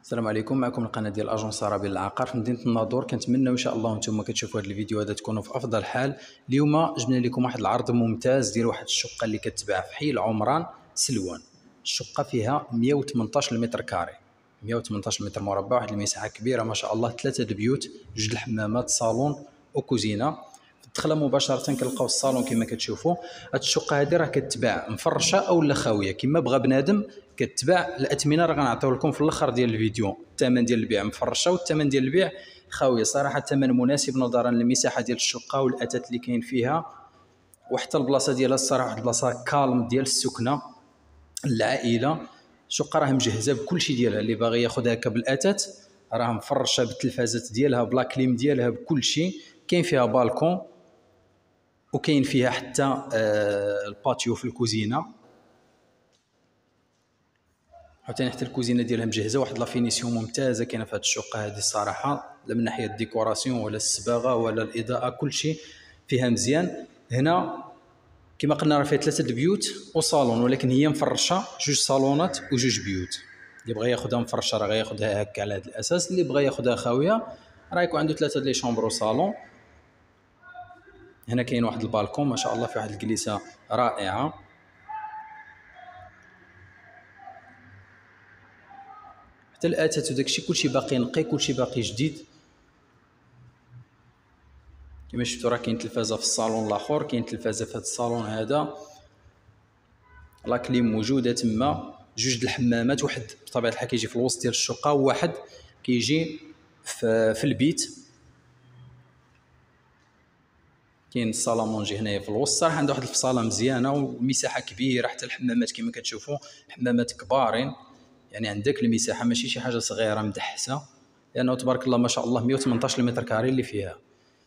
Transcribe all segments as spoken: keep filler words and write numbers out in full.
السلام عليكم. معكم القناه ديال اجونس عربي للعقار في مدينه الناظور. كنتمنى ان شاء الله وانتم كتشوفوا هذا الفيديو هذا تكونوا في افضل حال. اليوم جبنا لكم واحد العرض ممتاز ديال واحد الشقه اللي كتباع في حي العمران سلوان. الشقه فيها مئة وثمانطاش متر كاري، مئة وثمانطاش متر مربع، واحد المساحه كبيره ما شاء الله، ثلاثه البيوت، جوج الحمامات، صالون وكوزينه. الدخله مباشره كنلقاو الصالون كما كتشوفوا. هاد الشقه هذه راه كتباع مفرشه او لا خاويه كما بغى بنادم كتباع. الاثمنه راه غنعطيو لكم في الاخر ديال الفيديو، الثمن ديال البيع مفرشه والثمن ديال البيع خاويه. صراحه الثمن مناسب نظرا للمساحه ديال الشقه والاثاث اللي كاين فيها، وحتى البلاصه ديالها الصراحه واحد البلاصه كالم ديال السكنه العائله. الشقه راه مجهزه بكل شيء ديالها، اللي باغي ياخذها هكا بالاثاث راه مفرشه بالتلفازات ديالها بلا كليم ديالها بكل شيء. كاين فيها بالكون وكاين فيها حتى آه الباتيو في الكوزينه، عاوتاني حتى الكوزينه ديالها مجهزه، واحد لا فينيسيون ممتازه كاينه في هذه الشقه هذه الصراحه، لا من ناحيه الديكوراسيون ولا الصباغه ولا الاضاءه، كل شيء فيها مزيان. هنا كما قلنا راه فيها ثلاثه البيوت وصالون، ولكن هي مفرشه جوج صالونات وجوج بيوت. اللي بغى ياخذها مفرشه راه غياخذها هكا على هذا الاساس، اللي بغى ياخذها خاويه راه يكون عنده ثلاثه لي شومبر وصالون. هنا كاين واحد البالكون ما شاء الله في واحد الجليسه رائعه. حتى الاثاث وداكشي كلشي باقي نقي، كلشي باقي جديد. كما شفتوا راه كاين تلفازه في الصالون الاخر، كاين تلفازه في هذا الصالون هذا، لا كليم موجوده تما، جوج د الحمامات، واحد بطبيعه الحال كيجي في الوسط ديال الشقه وواحد كيجي في, في البيت. كاين الصالامونجي هنايا في الوسط، صراحه عنده واحد الفصاله مزيانه ومساحه كبيره. حتى الحمامات كما كتشوفوا حمامات كبارين، يعني عندك المساحه ماشي شي حاجه صغيره مدحسه، لانه تبارك الله ما شاء الله مئة وثمانطاش متر كاري اللي فيها.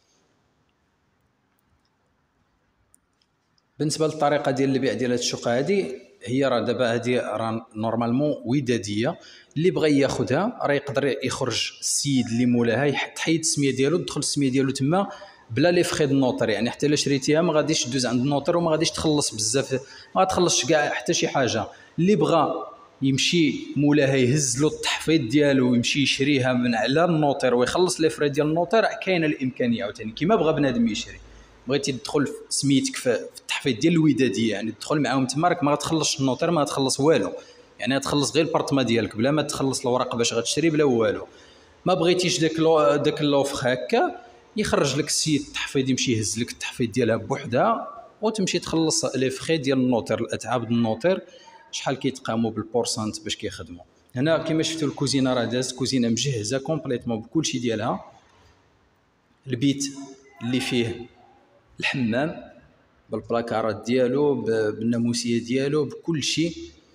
بالنسبه للطريقه ديال البيع ديال هذه الشقه هذه، هي راه دابا هذه راه نورمالمون وداديه، اللي بغى ياخذها راه يقدر يخرج السيد اللي مولاها تحيد السميه ديالو، تدخل السميه ديالو تما بلا لي فخي النوطر. يعني حتى الا شريتيها ما غاديش تدوز عند النوطر وما غاديش تخلص بزاف، ما غاتخلصش كاع حتى شي حاجه. اللي بغى يمشي مولاها يهز له التحفيظ ديالو ويمشي يشريها من على النوطر ويخلص لي فري ديال النوطر، كاينه الامكانيه عاوتاني كما بغى بنادم يشري. بغيتي تدخل سميتك في التحفيظ ديال الوداديه، يعني تدخل معاهم تما راك ما غتخلصش النوطير، ما غتخلص والو، يعني غتخلص غير البارطما ديالك بلا ما تخلص الوراق باش غتشري بلا والو. ما بغيتيش داك لو داك اللوفخ هكا، يخرج لك السيد التحفيظ، يمشي يهز لك التحفيظ ديالها بوحدها وتمشي تخلص لي فخي ديال النوطير، الاتعاب ديال النوطير شحال كيتقاموا بالبورسانت باش كيخدموا. هنا كما شفتوا الكوزينه راه دازت كوزينه مجهزه كومبليتمون بكل شيء ديالها. البيت اللي فيه الحمام بالبلاكارات ديالو بالناموسيه ديالو بكل شيء.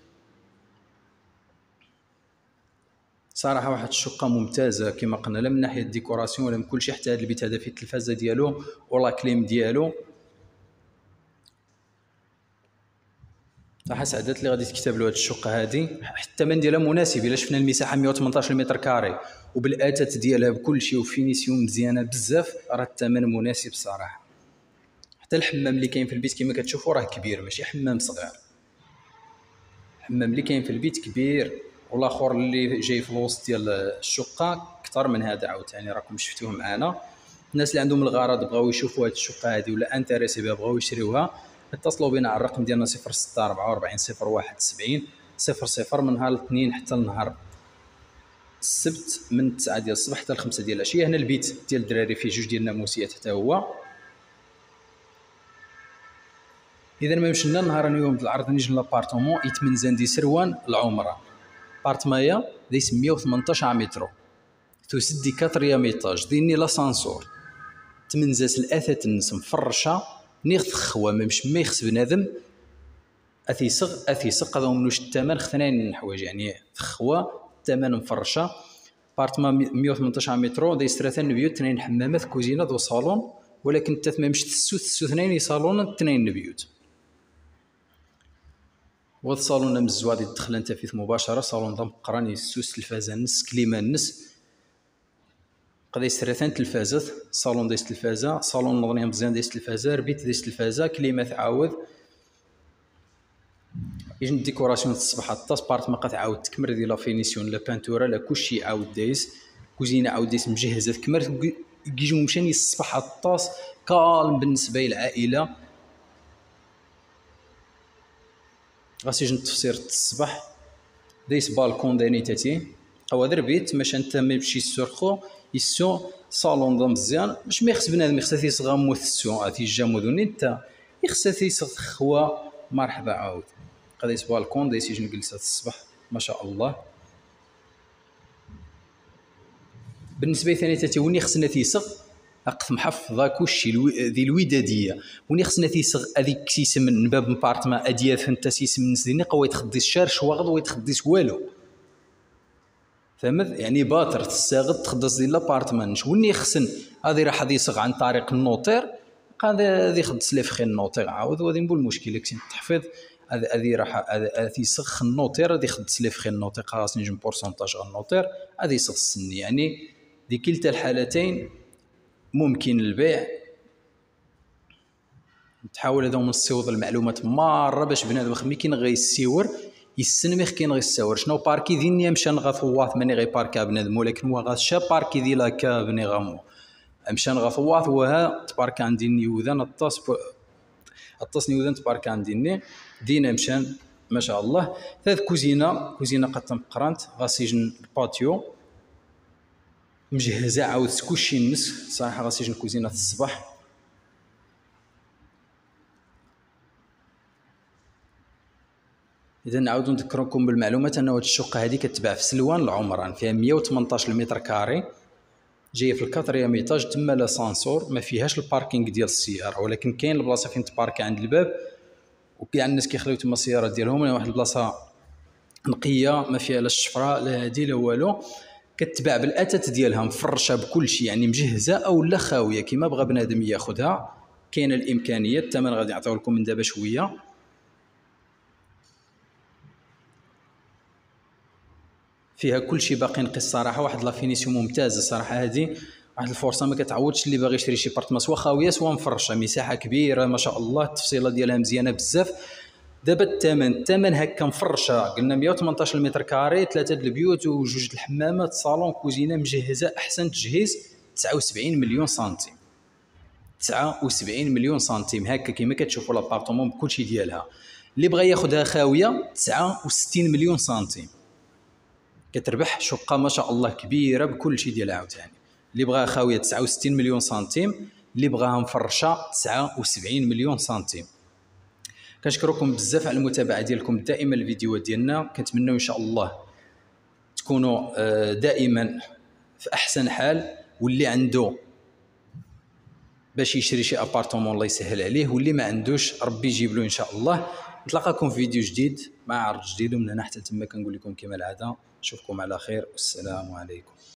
صراحه واحد الشقه ممتازه كما قلنا، لا من ناحيه الديكوراسيون ولا من كل شيء. حتى هذا البيت هذا فيه التلفازه ديالو ولا كليم ديالو. صراحه سعدات اللي غادي تكتب له هذه الشقه هذه، حتى الثمن ديالها مناسب. الا شفنا المساحه مئة وثمانطاش متر كاري وبالاثاث ديالها بكل شيء وفينيسيون مزيانه بزاف، راه الثمن مناسب صراحه. حتى الحمام اللي كاين في البيت كما كتشوفوا راه كبير، ماشي حمام صغير. الحمام اللي كاين في البيت كبير، والاخر اللي جاي في الوسط ديال الشقه اكثر من هذا عاوتاني، راكم شفتوه معنا. الناس اللي عندهم الغرض بغاو يشوفوا هذه الشقه هذه ولا انتريسي بها بغاو يشريوها، اتصلوا بنا على الرقم ديالنا صفر ستة أربعة وأربعين صفر واحد سبعين صفر صفر من نهار الاثنين حتى النهار السبت، من تسعة ديال الصباح حتى خمسة ديال العشيه. هنا البيت ديال الدراري فيه جوج ديال الناموسيات حتى هو. اذا ما مشينا نهار اليوم العرض نيجي لابارتمون يتمنزان دي سروان العمره. بارتمايا ديس مئة وثمانطاش متر، تسدي كاتريام ايطاج، ديني لاسانسور، تمنزاس الاثاث النس مفرشه نيغ تخوا ما مش ما يخص بنادم اثيسغ اثيسق هذا منوش الثمن خثنين حوايج، يعني تخوا الثمن مفرشه. بارتما مئة وثمانطاش متر دايس ثلاثه بيوت، اثنين حمامات، كوزينه دو صالون، ولكن التث ما مش تسو تسو اثنين صالون اثنين بيوت. وهذا الصالون من الزواد يدخل انت فيه مباشره، صالون ضم قراني السوس تلفازه نس كليما نس، قضي ثلاثه تلفازات، صالون دايس تلفازه، صالون نظنيه مزيان دايس تلفازه، ربيت دايس تلفازه، كليما تعاود كيجي الديكوراسيون الصباح الطاس بارت ما كتعاود تكمر ديال لا فينيسيون لا بانتورا لا كلشي عاود دايز كوزينه عاود دايز مجهزه تكمر كيجيو مشاني الصباح الطاس كالم بالنسبه للعائله. غاسيجن تفسير الصباح دايس بالكون داني تاتي او هذا البيت باش انت ما يمشي سورخو يسو صالون دا مزيان باش ما يخص بنادم يخص يصغى موثسو اتي جامودوني انت يخص يصغ خوا مرحبا عاود قديس بالكون دايس يجي نجلس الصباح ما شاء الله. بالنسبه لي ثاني تاتي وني خصنا تيصغ اقف محفظه كلشي ذي الوداديه وني خصنا تيصغ هذيك سيسم من باب مبارتمان ادياف انت سيسم نسديني قوي تخدي الشار شواغد ويتخديس والو فهمت يعني باطر تساغد تخدس ديال لابارتمان وني خصن هذه راح يصغ عن طريق النوطير هذا هذه خدس لي فخي النوطير عاود وهذه نقول المشكل كاين التحفيظ هذه راح هذه يسخ النوطير هذه خدس لي فخي النوطير خاصني نجم بورسونتاج على النوطير هذه يسخ السني يعني دي كلتا الحالتين ممكن البيع. تحاول هذا من الصيوط المعلومات مره باش بنادم ملي كاين غيسيور يسنمخ كاين غيساور شنو باركي ديني مشى نغفواث ماني غي باركا بنادم ولكن هو غاشا باركي دي لاكا بني غامو مشى نغفواث وها تبارك عندي نيوذان الطاس الطاس نيوذان تبارك عندي دينا مشان ما شاء الله. هذه كوزينه كوزينه قد تمقرانت غاسيجن الباتيو مجهزه عاود كلشي النس صراحه غاسيجن كوزينه الصباح. اذا نعاودو نذكركم بالمعلومات انه هاد الشقه هذه كتباع في سلوان العمران فيها مية وثمنطاش متر كاري جايه في الكاتريام ايطاج تما لا سانسور ما فيهاش الباركينغ ديال السياره ولكن كاين البلاصه فين تباركي عند الباب وكاع الناس كيخليو تما السيارات ديالهم واحد البلاصه نقيه ما فيها لا الشفره لا هادي لا والو كتباع بالاثاث ديالها مفرشه بكل شيء يعني مجهزه او لا خاويه كيما بغى بنادم ياخذها كاينه الامكانيه الثمن غادي نعطيو لكم من دابا شويه. فيها كل شيء باقي نقي الصراحه واحد لا فينيسيون ممتازه الصراحه هذه واحد الفرصه ما كتعوضش اللي باغي يشري شي بارتمان سوا خاويه سوا مفرشه مساحه كبيره ما شاء الله التفصيله ديالها مزيانه بزاف. دابا الثمن الثمن هكا مفرشه قلنا مية وثمنطاش متر كاري ثلاثه د البيوت وجوج د الحمامات صالون كوزينه مجهزه احسن تجهيز تسعة وسبعين مليون سنتيم تسعة وسبعين مليون سنتيم هكا كيما كتشوفوا لابارتمون بكل شيء ديالها. اللي بغى ياخذها خاويه تسعة وستين مليون سنتيم كتربح شقه ما شاء الله كبيره بكل شيء ديالها عاوتاني. اللي بغاها خاويه تسعة وستين مليون سنتيم اللي بغاها مفرشه تسعة وسبعين مليون سنتيم. كنشكركم بزاف على المتابعه ديالكم دائما الفيديوهات ديالنا كنتمنوا ان شاء الله تكونوا دائما في احسن حال واللي عنده باش يشري شي ابارتمون الله يسهل عليه واللي ما عندوش ربي يجيب له ان شاء الله. نتلاقاكم في فيديو جديد مع عرض جديد ومن هنا حتى تما كنقول لكم كما العاده نشوفكم على خير والسلام عليكم.